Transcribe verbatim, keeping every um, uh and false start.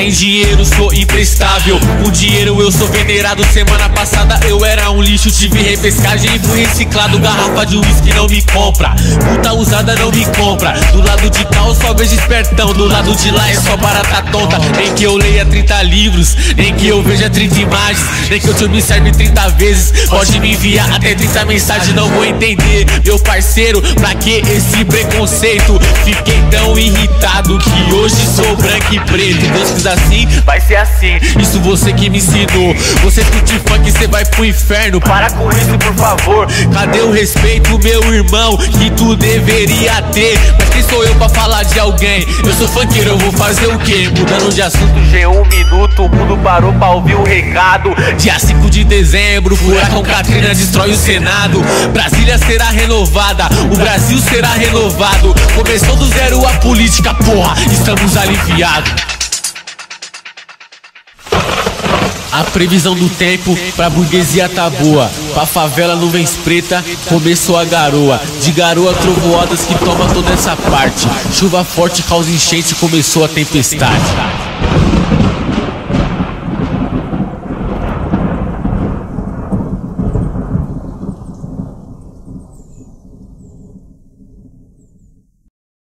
Sem dinheiro sou imprestável, com dinheiro eu sou venerado. Semana passada eu era um lixo, tive repescagem e fui reciclado. Garrafa de uísque não me compra, puta usada não me compra. Do lado de cá eu só vejo espertão, do lado de lá é só barata tonta. Nem que eu leia trinta livros, nem que eu veja trinta imagens, nem que eu te observe trinta vezes. Pode me enviar até trinta mensagens, não vou entender, meu parceiro, pra que esse preconceito? Fiquei tão irritado que hoje sou branco e preto. Deus quis assim, vai ser assim, isso você que me ensinou. Você curte funk, cê vai pro inferno, para com isso por favor. Cadê o respeito, meu irmão, que tu deveria ter? Mas quem sou eu pra falar de alguém? Eu sou funkeiro, eu vou fazer o quê? Mudando de assunto, G um minuto, o mundo parou pra ouvir o recado. Dia cinco de dezembro, furacão Katrina destrói o Senado. Brasília será renovada, o Brasil será renovado. Começou do zero a política, porra, estamos aliviados. A previsão do tempo pra burguesia tá boa, pra favela nuvens preta, começou a garoa. De garoa trovoadas que toma toda essa parte. Chuva forte causa enchente, começou a tempestade.